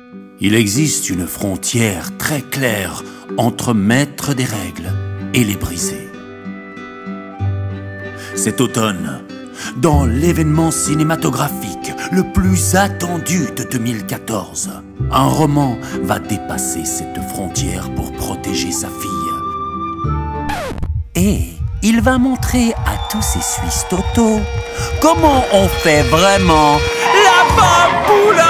Il existe une frontière très claire entre maîtres des règles et les brisés. Cet automne, dans l'événement cinématographique le plus attendu de 2014, un roman va dépasser cette frontière pour protéger sa fille. Et il va montrer à tous ces Suisses totaux comment on fait vraiment la baboula.